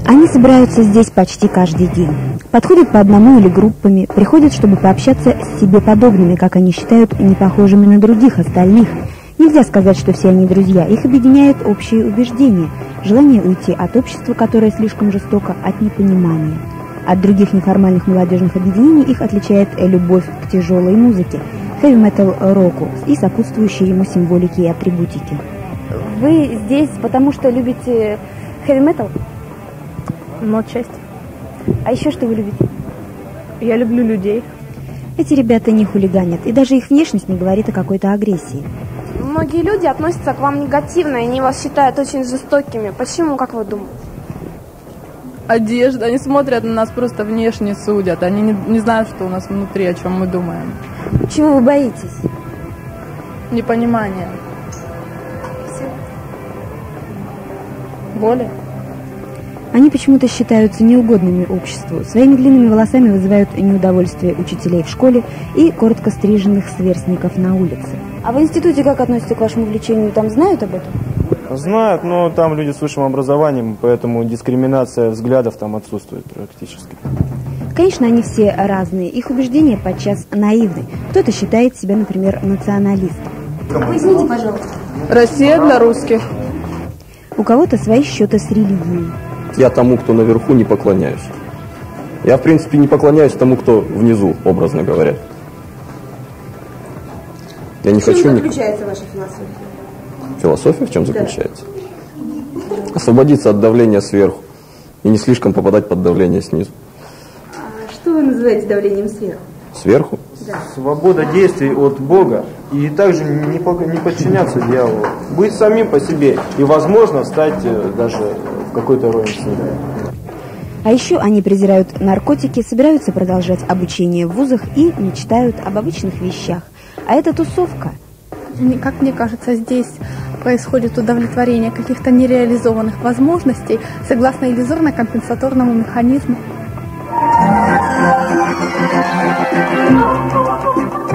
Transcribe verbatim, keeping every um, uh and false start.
Они собираются здесь почти каждый день. Подходят по одному или группами, приходят, чтобы пообщаться с себе подобными, как они считают, не похожими на других остальных. Нельзя сказать, что все они друзья. Их объединяет общие убеждения, желание уйти от общества, которое слишком жестоко, от непонимания. От других неформальных молодежных объединений их отличает любовь к тяжелой музыке, хэви-метал року и сопутствующей ему символике и атрибутике. Вы здесь потому, что любите хэви-метал? Ну, отчасти. А еще что вы любите? Я люблю людей. Эти ребята не хулиганят, и даже их внешность не говорит о какой-то агрессии. Многие люди относятся к вам негативно, и они вас считают очень жестокими. Почему, как вы думаете? Одежда. Они смотрят на нас, просто внешне судят. Они не, не знают, что у нас внутри, о чем мы думаем. Чего вы боитесь? Непонимание. Все. Боли. Они почему-то считаются неугодными обществу. Своими длинными волосами вызывают неудовольствие учителей в школе и коротко стриженных сверстников на улице. А в институте как относятся к вашему увлечению? Там знают об этом? Знают, но там люди с высшим образованием, поэтому дискриминация взглядов там отсутствует практически. Конечно, они все разные. Их убеждения подчас наивны. Кто-то считает себя, например, националистом. Поясните, пожалуйста. Россия для русских. У кого-то свои счеты с религией. Я тому, кто наверху, не поклоняюсь. Я, в принципе, не поклоняюсь тому, кто внизу, образно говоря. Я не в чем хочу заключается ник... ваша философия? Философия в чем заключается? Да. Освободиться от давления сверху и не слишком попадать под давление снизу. А что вы называете давлением сверху? Сверху? Да. Свобода действий от Бога и также не, не подчиняться дьяволу. Быть самим по себе и, возможно, стать даже в какой-то роли с ним. А еще они презирают наркотики, собираются продолжать обучение в вузах и мечтают об обычных вещах. А это тусовка. Как мне кажется, здесь происходит удовлетворение каких-то нереализованных возможностей согласно иллюзорно-компенсаторному механизму.